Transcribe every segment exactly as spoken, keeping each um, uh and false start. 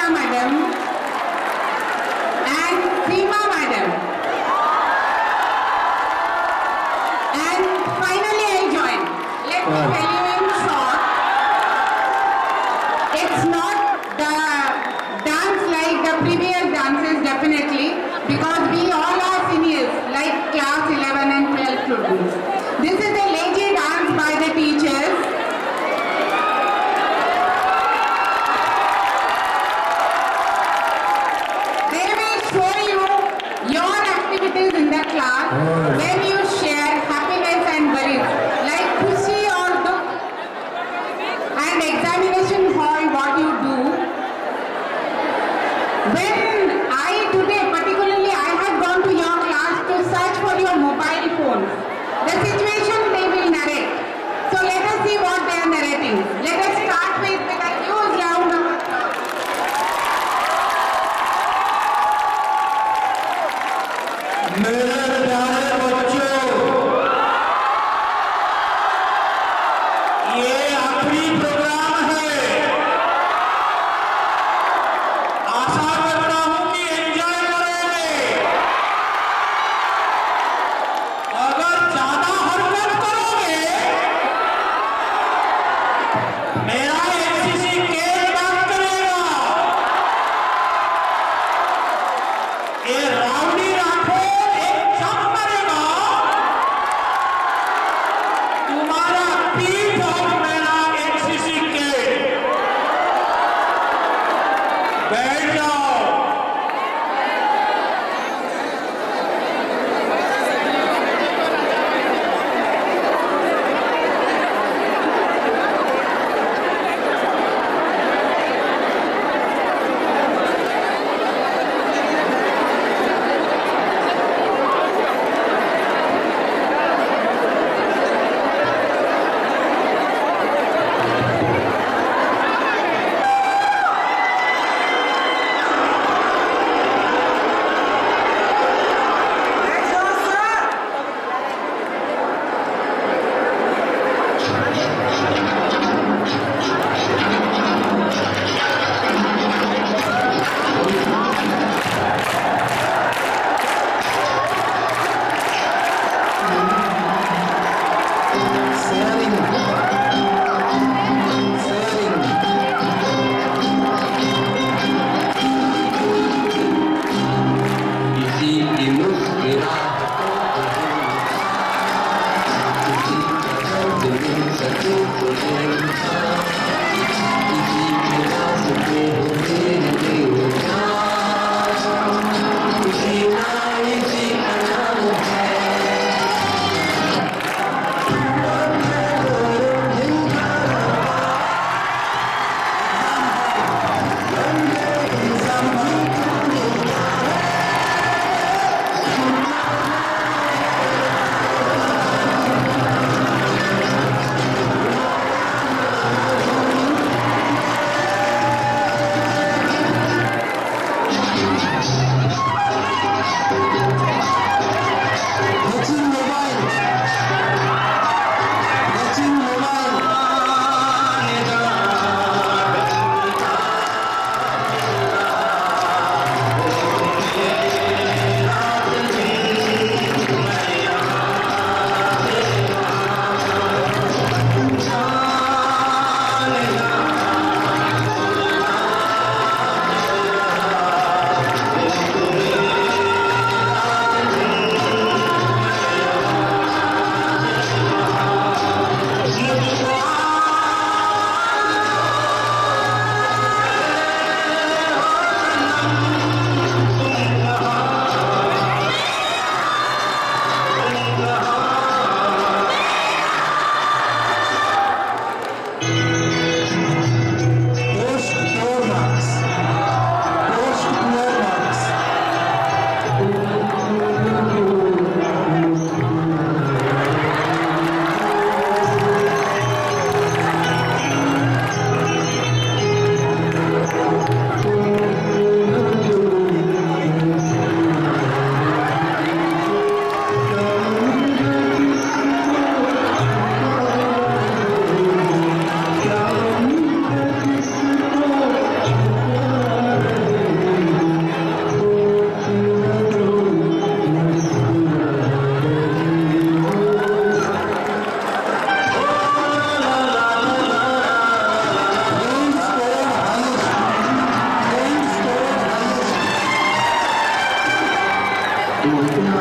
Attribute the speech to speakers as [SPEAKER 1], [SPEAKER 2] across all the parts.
[SPEAKER 1] madam and Seema madam. And finally I'll join. Let me
[SPEAKER 2] Wow.
[SPEAKER 1] tell you in short, it's not the dance like the previous dances definitely, because we all are seniors like class eleven and twelve students. This is a lazy dance by the teachers. They will show you your activities in the class when you share happiness and worries like Khushi or Dukh and examination hall what you do. When I today particularly I have gone to your class to search for your mobile phones. The situation they will narrate. So let us see what they are narrating. Let us start with with a huge round of applause.
[SPEAKER 2] मेरे प्यारे बच्चों, ये आखिरी programme है। आशा करता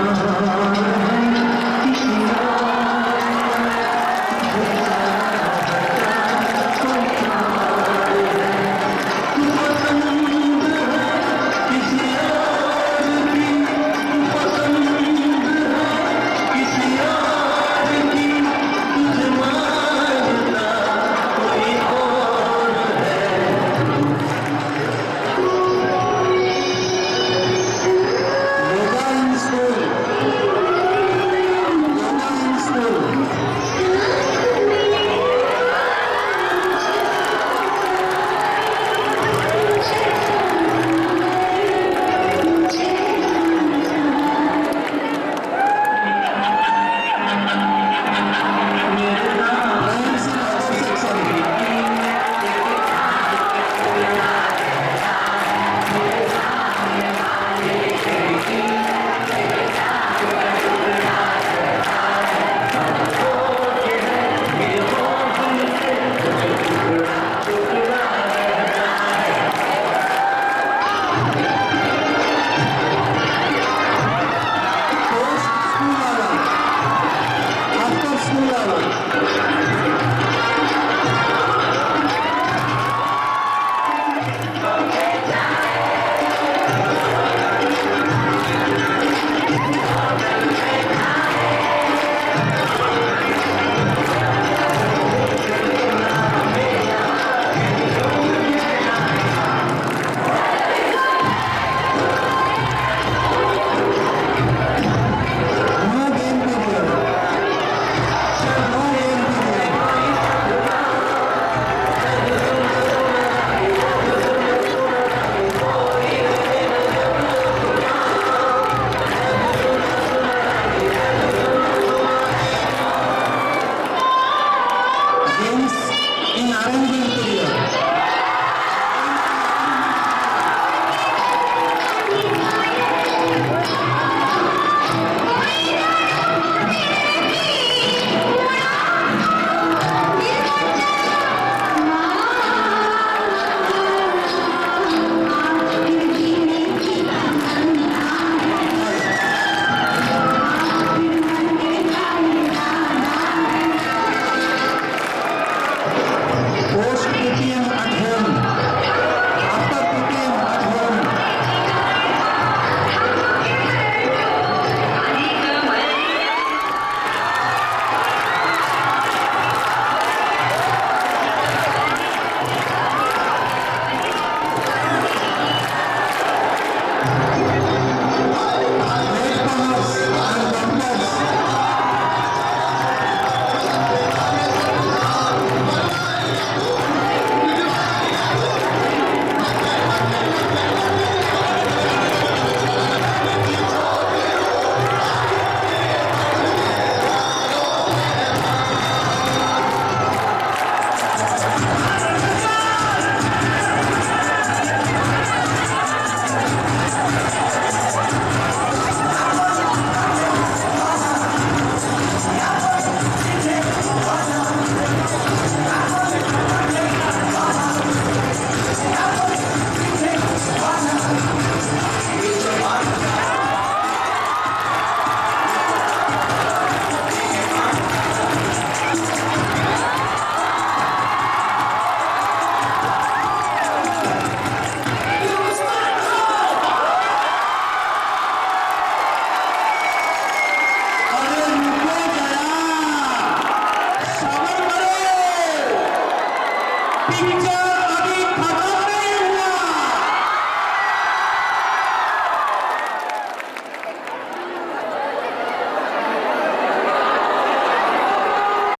[SPEAKER 2] Picture